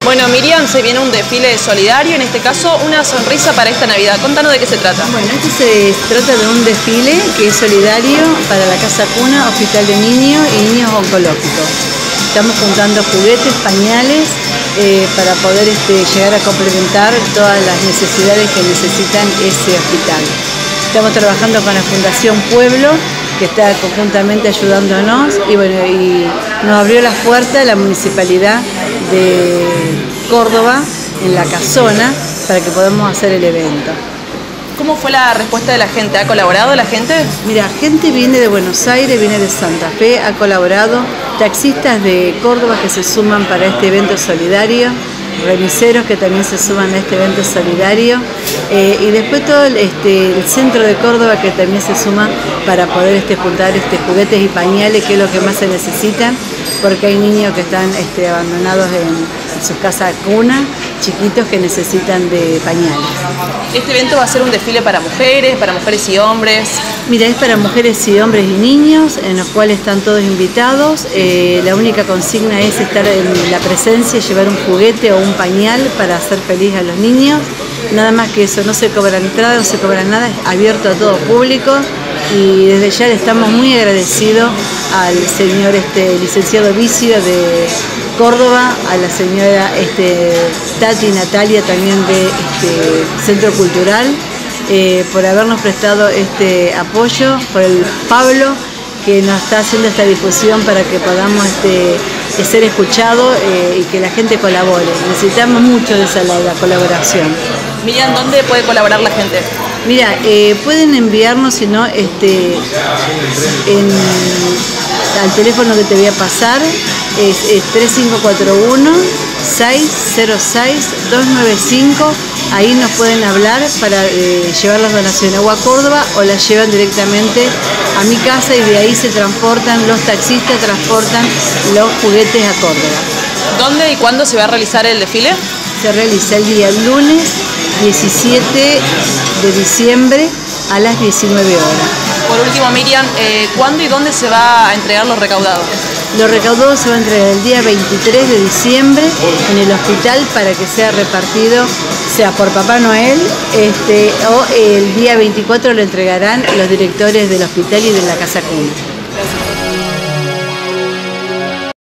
Bueno, Miriam, se viene un desfile solidario, en este caso una sonrisa para esta Navidad. Contanos de qué se trata. Bueno, esto se trata de un desfile que es solidario para la Casa Cuna, Hospital de Niños y Niños Oncológicos. Estamos juntando juguetes, pañales, para poder llegar a complementar todas las necesidades que necesitan ese hospital. Estamos trabajando con la Fundación Pueblo, que está conjuntamente ayudándonos, y bueno, y nos abrió las puertas la Municipalidad de Córdoba en la Casona para que podamos hacer el evento. ¿Cómo fue la respuesta de la gente? ¿Ha colaborado la gente? Mira, gente viene de Buenos Aires, viene de Santa Fe, ha colaborado, taxistas de Córdoba que se suman para este evento solidario, remiseros que también se suman a este evento solidario, y después todo el centro de Córdoba que también se suma para poder juntar juguetes y pañales, que es lo que más se necesitan, porque hay niños que están abandonados en sus casas cuna, chiquitos que necesitan de pañales. ¿Este evento va a ser un desfile para mujeres y hombres? Mira, es para mujeres y hombres y niños, en los cuales están todos invitados. La única consigna es estar en la presencia, llevar un juguete o un pañal para hacer feliz a los niños. Nada más que eso, no se cobra entrada, no se cobra nada, es abierto a todo público. Y desde ya le estamos muy agradecidos al señor licenciado Vicio de Córdoba, a la señora Tati Natalia también de Centro Cultural, por habernos prestado este apoyo, por el Pablo que nos está haciendo esta difusión para que podamos ser escuchados y que la gente colabore. Necesitamos mucho de la colaboración. Miriam, ¿dónde puede colaborar la gente? Mira, pueden enviarnos, si no, al teléfono que te voy a pasar, es 3541-606-295. Ahí nos pueden hablar para llevar las donaciones a Córdoba, o las llevan directamente a mi casa y de ahí se transportan, los taxistas transportan los juguetes a Córdoba. ¿Dónde y cuándo se va a realizar el desfile? Se realiza el día lunes 17 de diciembre a las 19 horas. Por último, Miriam, ¿cuándo y dónde se va a entregar los recaudados? Los recaudados se van a entregar el día 23 de diciembre en el hospital para que sea repartido, sea por Papá Noel, o el día 24 lo entregarán los directores del hospital y de la Casa Cuna.